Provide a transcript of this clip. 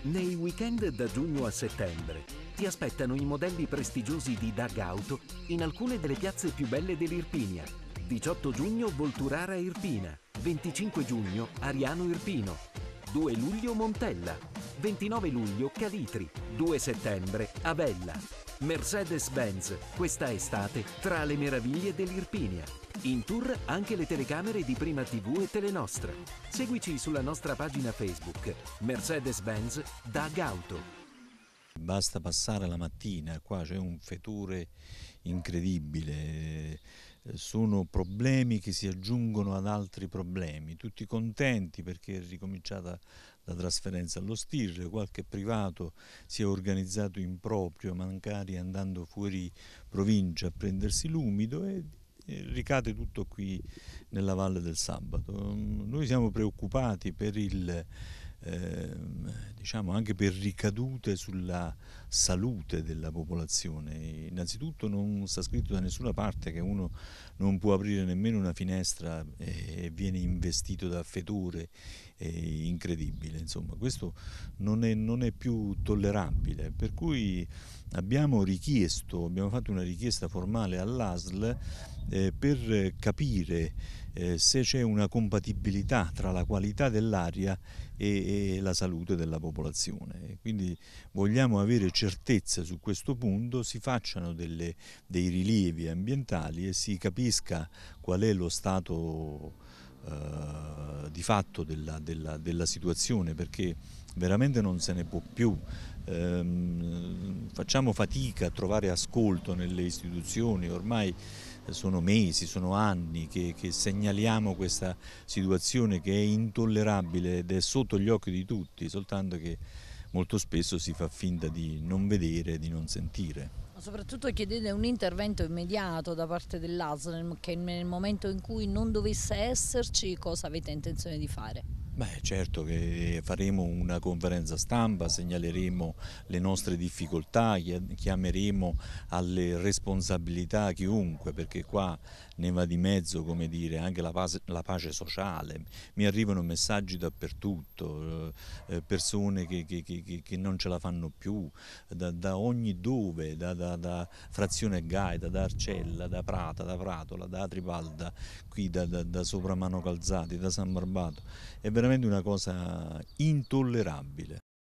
Nei weekend da giugno a settembre ti aspettano i modelli prestigiosi di DAG Auto in alcune delle piazze più belle dell'Irpinia. 18 giugno Volturara Irpina, 25 giugno Ariano Irpino, 2 luglio Montella, 29 luglio Calitri, 2 settembre Avella. Mercedes-Benz, questa estate, tra le meraviglie dell'Irpinia. In tour anche le telecamere di Prima TV e Telenostra. Seguici sulla nostra pagina Facebook, Mercedes-Benz DAG Auto. Basta passare la mattina, qua c'è un fetore incredibile, sono problemi che si aggiungono ad altri problemi, tutti contenti perché è ricominciata la trasferenza allo Stir, qualche privato si è organizzato in proprio, magari andando fuori provincia a prendersi l'umido e ricade tutto qui nella Valle del Sabato. Noi siamo preoccupati per diciamo anche per ricadute sulla salute della popolazione. Innanzitutto non sta scritto da nessuna parte che uno non può aprire nemmeno una finestra e viene investito da fetore incredibile. Insomma, questo non è più tollerabile, per cui abbiamo fatto una richiesta formale all'ASL per capire se c'è una compatibilità tra la qualità dell'aria e la salute della popolazione. Quindi vogliamo avere certezza su questo punto, si facciano dei rilievi ambientali e si capisca qual è lo stato di fatto della situazione, perché veramente non se ne può più. Facciamo fatica a trovare ascolto nelle istituzioni, ormai sono mesi, sono anni che segnaliamo questa situazione che è intollerabile ed è sotto gli occhi di tutti, soltanto che molto spesso si fa finta di non vedere, di non sentire. Soprattutto chiedete un intervento immediato da parte dell'ASL, che nel momento in cui non dovesse esserci, cosa avete intenzione di fare? Beh, certo che faremo una conferenza stampa, segnaleremo le nostre difficoltà, chiameremo alle responsabilità chiunque, perché qua ne va di mezzo, come dire, anche la pace sociale. Mi arrivano messaggi dappertutto, persone che non ce la fanno più, da ogni dove, da Frazione Gaeta, da Arcella, da Prata, da Pratola, da Atripalda, qui da Sopramano Calzati, da San Barbato. È veramente una cosa intollerabile.